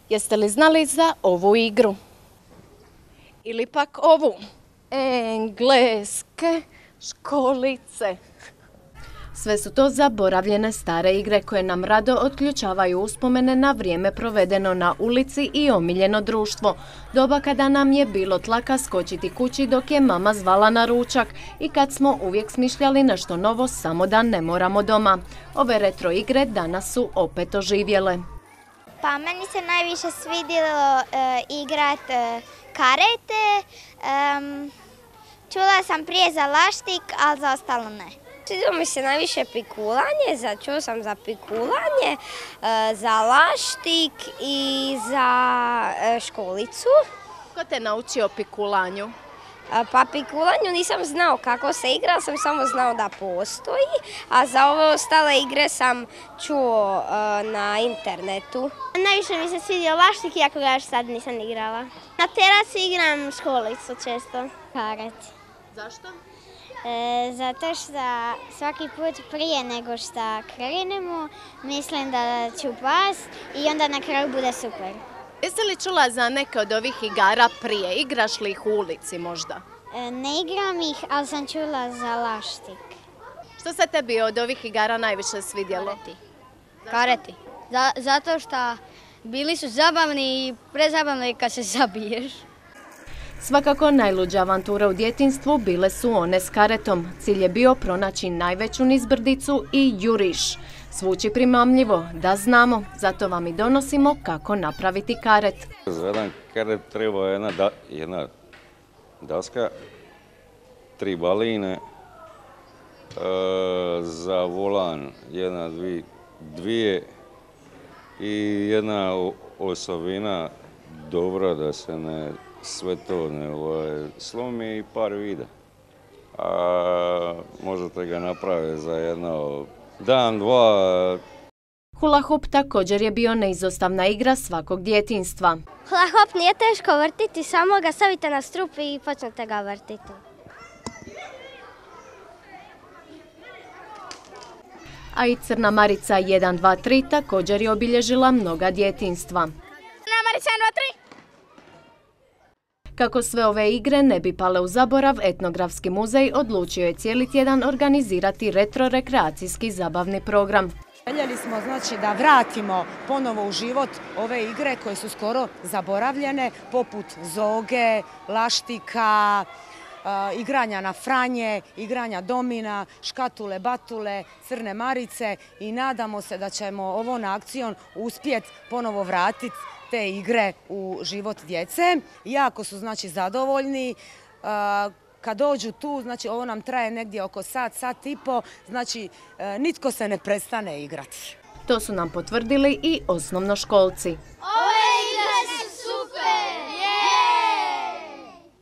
Jeste li znali za ovu igru? Ili pak ovu? Engleske školice. Sve su to zaboravljene stare igre koje nam rado otključavaju uspomene na vrijeme provedeno na ulici i omiljeno društvo. Doba kada nam je bilo tlaka skočiti kući dok je mama zvala na ručak i kad smo uvijek smišljali nešto novo samo da ne moramo doma. Ove retro igre danas su opet oživjele. Pa meni se najviše svidjelo igrat karate. Čula sam prije za laštik, ali za ostalo ne. Svidjelo mi se najviše pikulanje, čuo sam za pikulanje, za laštik i za školicu. Ko te naučio pikulanju? Pa pikulanju nisam znao kako se igra, sam samo znao da postoji, a za ove ostale igre sam čuo na internetu. Najviše mi se svidio laštik, iako ga još sad nisam igrala. Na terasi igram školicu često. Karate. Zašto? Zato što svaki put prije nego što krenemo mislim da ću past i onda na kraju bude super. Jesi li čula za neke od ovih igara prije? Igraš li ih u ulici možda? Ne igram ih, ali sam čula za laštik. Što se tebi od ovih igara najviše svidjelo? Karate. Zato što bili su zabavni i prezabavni kad se zabiješ. Svakako najluđe avanture u djetinjstvu bile su one s karetom. Cilj je bio pronaći najveću nizbrdicu i juriš. Zvuči primamljivo, da znamo, zato vam i donosimo kako napraviti karet. Za jedan karet treba jedna daska, 3 baline, za volan dvije i jedna osobina dobra da se ne sve to ne slomi i par vida. Možete ga napraviti za jedno dan, dva. Hula hop također je bio neizostavna igra svakog djetinjstva. Hula hop nije teško vrtiti, samo ga stavite na strup i počnete ga vrtiti. A i Crna Marica 1, 2, 3 također je obilježila mnoga djetinjstva. Crna Marica 1, 2, 3! Kako sve ove igre ne bi pale u zaborav, Etnografski muzej odlučio je cijeli tjedan organizirati retro-rekreacijski zabavni program. Željeli smo da vratimo ponovo u život ove igre koje su skoro zaboravljene, poput zoge, laštika, igranja na franje, igranja domina, škatule, batule, Crne Marice i nadamo se da ćemo ovom akcijom uspjeti ponovo vratiti te igre u život djece. Jako su zadovoljni. Kad dođu tu, ovo nam traje negdje oko sat i po, nitko se ne prestane igrati. To su nam potvrdili i osnovnoškolci.